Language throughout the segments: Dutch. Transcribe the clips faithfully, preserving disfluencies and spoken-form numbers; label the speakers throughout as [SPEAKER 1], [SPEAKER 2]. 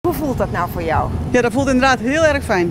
[SPEAKER 1] Hoe voelt dat nou voor jou?
[SPEAKER 2] Ja, dat voelt inderdaad heel erg fijn.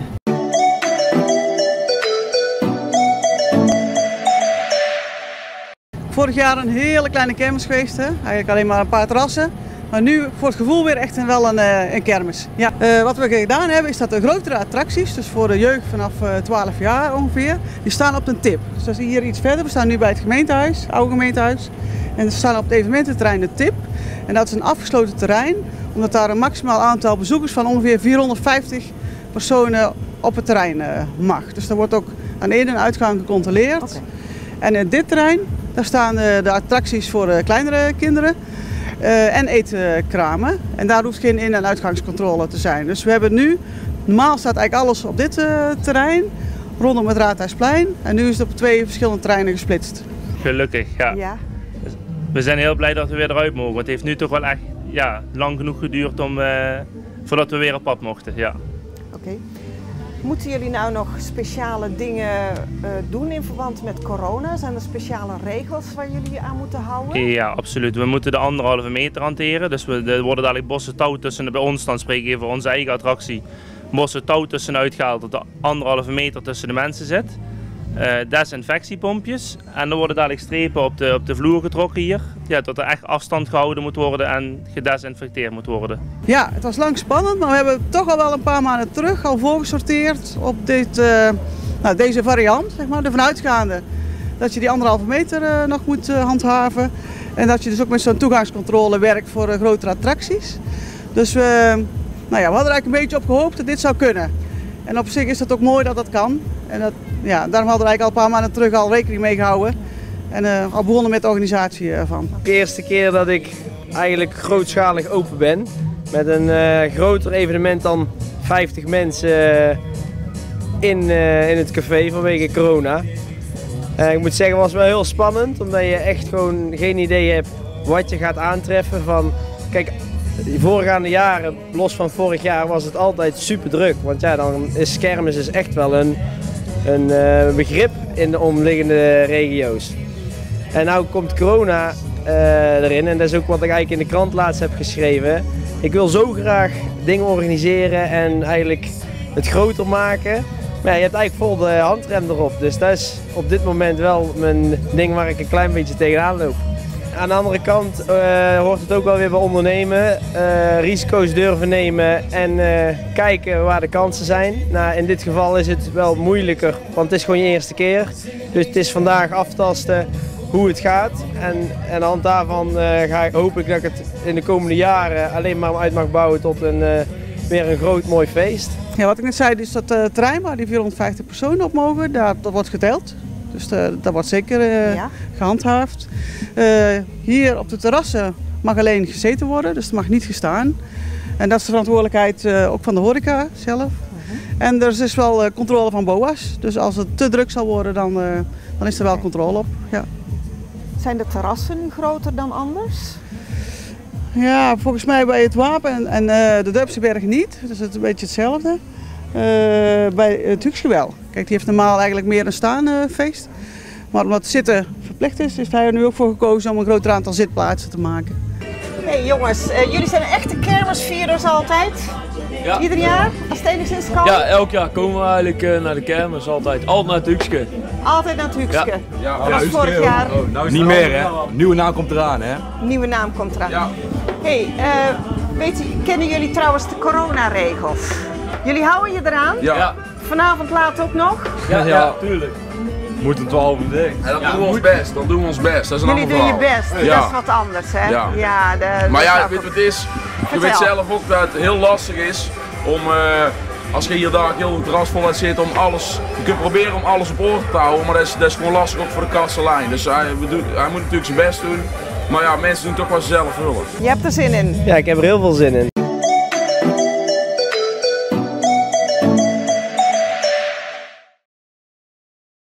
[SPEAKER 2] Vorig jaar een hele kleine kermis geweest, hè? Eigenlijk alleen maar een paar terrassen. Maar nu voor het gevoel weer echt wel een, een kermis. Ja. Uh, wat we gedaan hebben is dat de grotere attracties, dus voor de jeugd vanaf uh, twaalf jaar ongeveer, die staan op een tip. Dus dat is hier iets verder. We staan nu bij het gemeentehuis, oude gemeentehuis. En ze staan op het evenemententerrein de tip. En dat is een afgesloten terrein, omdat daar een maximaal aantal bezoekers van ongeveer vierhonderdvijftig personen op het terrein uh, mag. Dus daar wordt ook aan de in- en uitgang gecontroleerd. Okay. En in dit terrein, daar staan uh, de attracties voor uh, kleinere kinderen. Uh, en eetkramen. En daar hoeft geen in- en uitgangscontrole te zijn. Dus we hebben nu, normaal staat eigenlijk alles op dit uh, terrein, rondom het Raadhuisplein. En nu is het op twee verschillende terreinen gesplitst.
[SPEAKER 3] Gelukkig, ja.
[SPEAKER 1] ja.
[SPEAKER 3] We zijn heel blij dat we weer eruit mogen. Het heeft nu toch wel echt ja, lang genoeg geduurd om, uh, voordat we weer op pad mochten. Ja.
[SPEAKER 1] Oké. Okay. Moeten jullie nou nog speciale dingen uh, doen in verband met corona? Zijn er speciale regels waar jullie aan moeten houden?
[SPEAKER 3] Ja, absoluut. We moeten de anderhalve meter hanteren. Dus we, er worden dadelijk bossen touw tussen, bij ons dan spreek ik even voor onze eigen attractie, bossen touw tussenuit gehaald dat de anderhalve meter tussen de mensen zit. Uh, desinfectiepompjes en er worden dadelijk strepen op de, op de vloer getrokken hier. Ja, dat er echt afstand gehouden moet worden en gedesinfecteerd moet worden.
[SPEAKER 2] Ja, het was lang spannend, maar we hebben toch al wel een paar maanden terug al voorgesorteerd op dit, uh, nou, deze variant, zeg maar, ervan uitgaande dat je die anderhalve meter uh, nog moet uh, handhaven. En dat je dus ook met zo'n toegangscontrole werkt voor uh, grotere attracties. Dus we, nou ja, we hadden er eigenlijk een beetje op gehoopt dat dit zou kunnen. En op zich is het ook mooi dat dat kan. En dat, ja, daarom hadden we eigenlijk al een paar maanden terug al rekening mee gehouden. En uh, al begonnen met de organisatie ervan.
[SPEAKER 4] De eerste keer dat ik eigenlijk grootschalig open ben. Met een uh, groter evenement dan vijftig mensen uh, in, uh, in het café vanwege corona. Uh, ik moet zeggen, het was wel heel spannend. Omdat je echt gewoon geen idee hebt wat je gaat aantreffen. Van, kijk, de voorgaande jaren, los van vorig jaar, was het altijd super druk. Want ja, dan is kermis is echt wel een, een uh, begrip in de omliggende regio's. En nu komt corona uh, erin en dat is ook wat ik eigenlijk in de krant laatst heb geschreven. Ik wil zo graag dingen organiseren en eigenlijk het groter maken. Maar ja, je hebt eigenlijk vol de handrem erop. Dus dat is op dit moment wel mijn ding waar ik een klein beetje tegenaan loop. Aan de andere kant uh, hoort het ook wel weer bij ondernemen, uh, risico's durven nemen en uh, kijken waar de kansen zijn. Nou, in dit geval is het wel moeilijker, want het is gewoon je eerste keer. Dus het is vandaag aftasten hoe het gaat en, en aan de hand daarvan uh, ga ik, hoop ik dat ik het in de komende jaren alleen maar uit mag bouwen tot een, uh, weer een groot mooi feest.
[SPEAKER 2] Ja, wat ik net zei is dat uh, terrein waar die vierhonderdvijftig personen op mogen, daar, dat wordt geteld. Dus de, dat wordt zeker uh, ja. gehandhaafd. Uh, hier op de terrassen mag alleen gezeten worden, dus er mag niet gestaan. En dat is de verantwoordelijkheid uh, ook van de horeca zelf. Uh-huh. En er is dus wel uh, controle van B O A's. Dus als het te druk zal worden, dan, uh, dan is er wel okay. controle op. Ja.
[SPEAKER 1] Zijn de terrassen nu groter dan anders?
[SPEAKER 2] Ja, volgens mij bij het Wapen en, en uh, de Dupseberg niet. Dus het is een beetje hetzelfde. Uh, bij het Huxke wel. Kijk, die heeft normaal eigenlijk meer een staanfeest. Uh, maar omdat zitten verplicht is, is hij er nu ook voor gekozen om een groter aantal zitplaatsen te maken.
[SPEAKER 1] Hey jongens, uh, jullie zijn echte kermisvierders altijd?
[SPEAKER 5] Ja.
[SPEAKER 1] Ieder jaar, als het enigszins kan?
[SPEAKER 5] Ja, elk jaar komen we eigenlijk uh, naar de kermis altijd. Altijd naar het Huxke.
[SPEAKER 1] Altijd naar het Huxke?
[SPEAKER 5] Ja.
[SPEAKER 1] Ja, oh, ja, vorig jaar.
[SPEAKER 6] Oh, nou niet meer hè, nieuwe naam komt eraan hè.
[SPEAKER 1] Nieuwe naam komt eraan.
[SPEAKER 6] Ja.
[SPEAKER 1] Hey, uh, weet je, kennen jullie trouwens de coronaregels? Jullie houden je eraan?
[SPEAKER 6] Ja. Ja.
[SPEAKER 1] Vanavond laat ook nog?
[SPEAKER 5] Ja, ja, ja. Tuurlijk.
[SPEAKER 6] Moet een twaalf uur ding.
[SPEAKER 7] Ja, dan ja, doen we ons best, dan doen we ons best. Dat is een
[SPEAKER 1] Jullie doen je best,
[SPEAKER 7] ja.
[SPEAKER 1] dat is wat anders hè?
[SPEAKER 7] Ja.
[SPEAKER 1] Ja, de,
[SPEAKER 7] maar ja,
[SPEAKER 1] de
[SPEAKER 7] weet je wat het is?
[SPEAKER 1] Vertel.
[SPEAKER 7] Je weet zelf ook dat het heel lastig is om, uh, als je hier daar heel het terras vol laat zitten, om alles, je kunt proberen om alles op orde te houden, maar dat is, dat is gewoon lastig ook voor de kastelein. Dus hij, hij moet natuurlijk zijn best doen, maar ja, mensen doen toch wel zelf hulp.
[SPEAKER 1] Je hebt er zin in?
[SPEAKER 4] Ja, ik heb er heel veel zin in.